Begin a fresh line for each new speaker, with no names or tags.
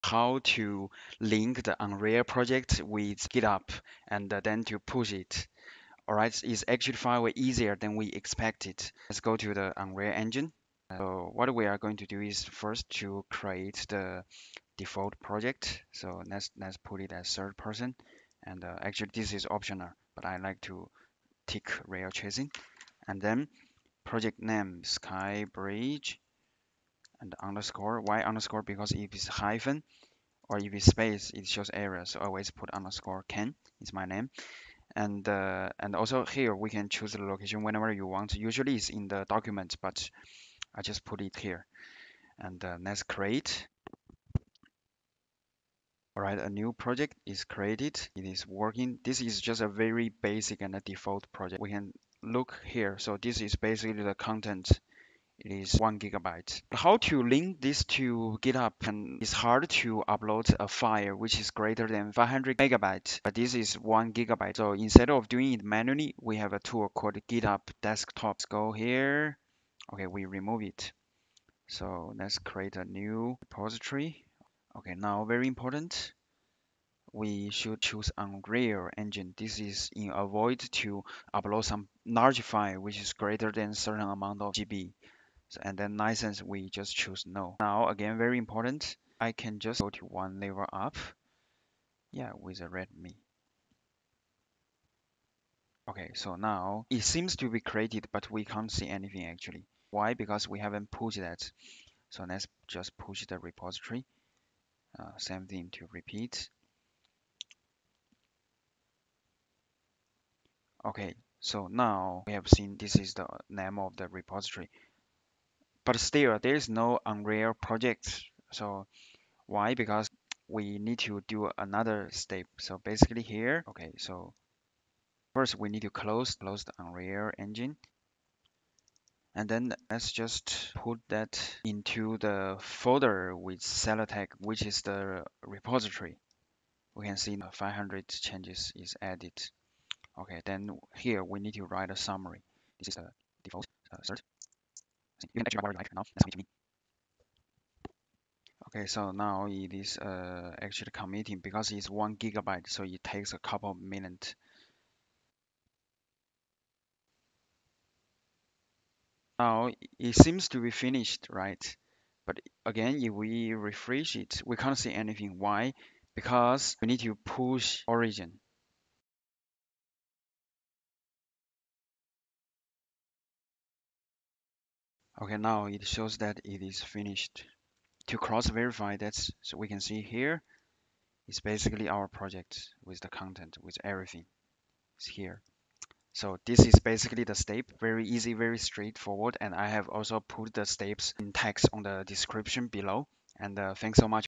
how to link the Unreal project with GitHub and then to push it. All right, it's actually far way easier than we expected. Let's go to the Unreal Engine. So what we are going to do is first to create the default project. So let's put it as third person. And actually this is optional, but I like to tick ray tracing. And then project name Sky Bridge and underscore. Why underscore? Because if it's hyphen or if it's space, it shows error. So always put underscore Ken is my name. And also here we can choose the location whenever you want. Usually it's in the document, but I just put it here. And let's create. All right, a new project is created. It is working. This is just a very basic and a default project. We can look here. So this is basically the content. It is 1 GB. How to link this to GitHub? And it's hard to upload a file which is greater than 500 megabytes, but this is 1 GB. So instead of doing it manually, we have a tool called GitHub Desktop. Let's go here. Okay, we remove it. So let's create a new repository. Okay, now very important. We should choose Unreal Engine. This is in avoid to upload some large file which is greater than certain amount of GB. So, and then license we just choose no. Now again very important. I can just go to one level up. Yeah, with a Redmi. Okay, so now it seems to be created, but we can't see anything actually. Why? Because we haven't pushed that. So let's just push the repository. Same thing to repeat. Okay, so now we have seen this is the name of the repository, but still there is no Unreal project. So why? Because we need to do another step. So basically here, okay, so first we need to close the Unreal Engine, and then let's just put that into the folder with Celotech, which is the repository. We can see 500 changes is added. Okay, then here we need to write a summary. This is the default cert. You can actually write right now. Let's submit to me. Okay, so now it is actually committing because it's 1 GB, so it takes a couple of minutes. Now it seems to be finished, right? But again, if we refresh it, we can't see anything. Why? Because we need to push origin. Okay, now it shows that it is finished. To cross verify that, so we can see here, it's basically our project with the content, with everything. It's here. So this is basically the step, very easy, very straightforward. And I have also put the steps in text on the description below. And thanks so much.